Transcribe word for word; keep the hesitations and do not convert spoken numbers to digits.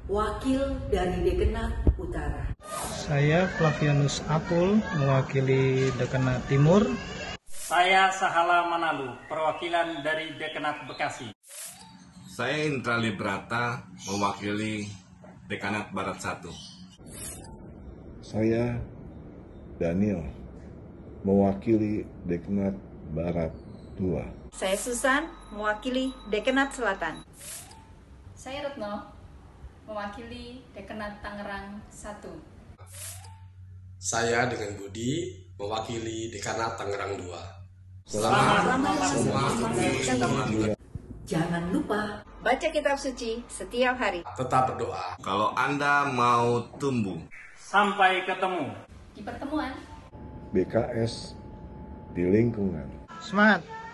wakil dari Dekenat Utara. Saya Flavianus Apul, mewakili Dekenat Timur. Saya Sahala Manalu, perwakilan dari Dekenat Bekasi. Saya Indra Librata, mewakili Dekanat Barat satu. Saya Daniel, mewakili Dekanat Barat dua. Saya Susan, mewakili Dekanat Selatan. Saya Retno, mewakili Dekanat Tangerang satu. Saya dengan Budi, mewakili Dekanat Tangerang dua. Selamat, Selamat, Selamat semua. Jangan lupa Baca kitab suci setiap hari. Tetap berdoa. Kalau Anda mau tumbuh, sampai ketemu Di pertemuan B K S di lingkungan. Semangat!